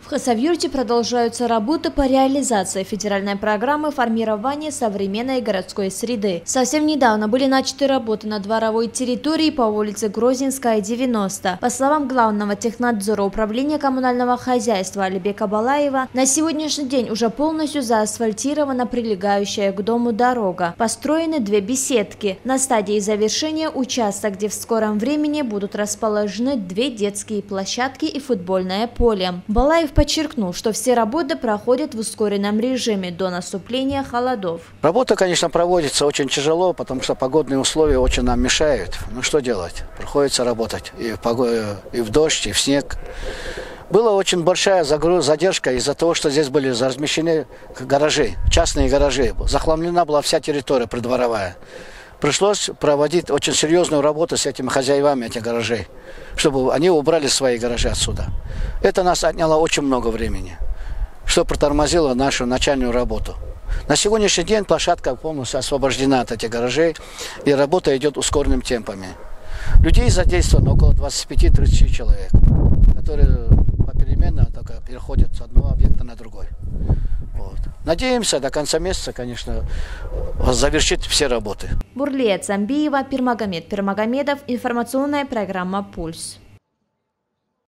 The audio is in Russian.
В Хасавюрте продолжаются работы по реализации федеральной программы формирования современной городской среды. Совсем недавно были начаты работы на дворовой территории по улице Грозинская, 90. По словам главного технадзора управления коммунального хозяйства Алибека Балаева, на сегодняшний день уже полностью заасфальтирована прилегающая к дому дорога. Построены 2 беседки. На стадии завершения участок, где в скором времени будут расположены 2 детские площадки и футбольное поле. Балаев подчеркнул, что все работы проходят в ускоренном режиме до наступления холодов. Работа, конечно, проводится очень тяжело, потому что погодные условия очень нам мешают. Ну что делать? Приходится работать и в дождь, и в снег. Была очень большая задержка из-за того, что здесь были размещены гаражи, частные гаражи. Захламлена была вся территория придворовая. Пришлось проводить очень серьезную работу с этими хозяевами этих гаражей, чтобы они убрали свои гаражи отсюда. Это нас отняло очень много времени, что протормозило нашу начальную работу. На сегодняшний день площадка полностью освобождена от этих гаражей, и работа идет ускоренными темпами. Людей задействовано около 25-30 человек, которые попеременно только переходят с одного объекта на другой. Вот. Надеемся до конца месяца, конечно, завершить все работы. Бурлия Цамбиева, Пирмагомед Пирмагомедов, информационная программа «Пульс».